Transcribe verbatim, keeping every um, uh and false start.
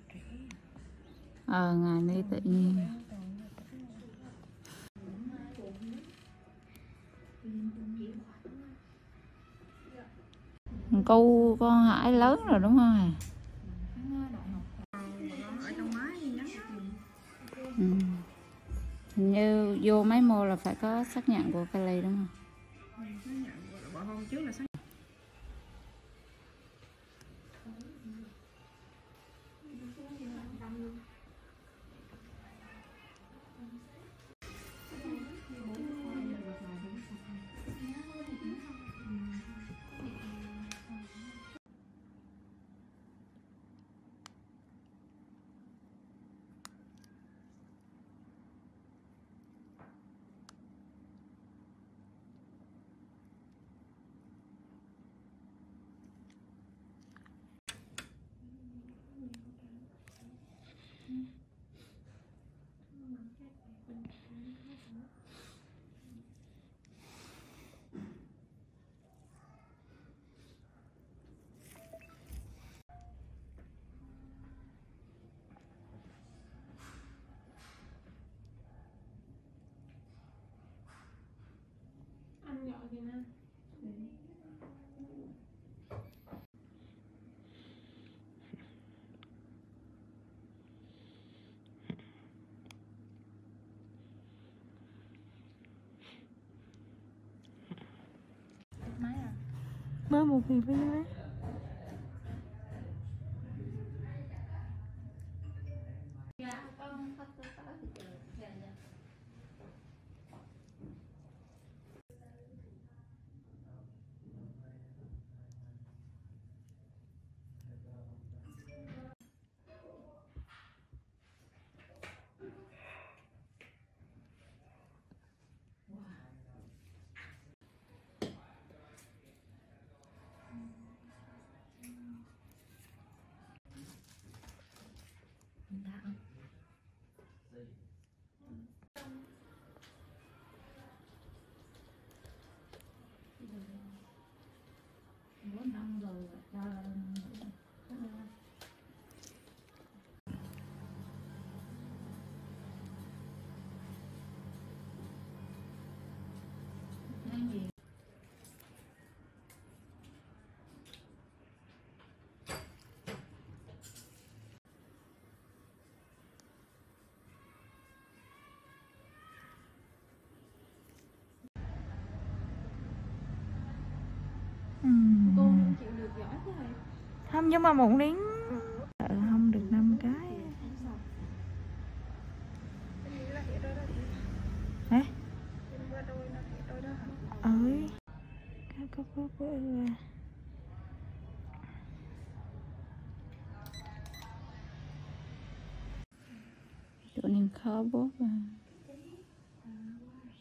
Ờ, ngài đi tự nhiên. Câu con Hải lớn rồi đúng không à? Ừ. Hình như vô máy mô là phải có xác nhận của Cali đúng không? Anh gọi kìa nè. Máy à? Mới một nghìn với máy. Dạ, con khách tới thì chờ chờ nha. Bốn năm rồi cho gì? Uhm. Cô không chịu được giỏi thế này. Không, nhưng mà một miếng không được năm cái. Hả? Ừ. Cái có có có Chỗ nên khó bốt à.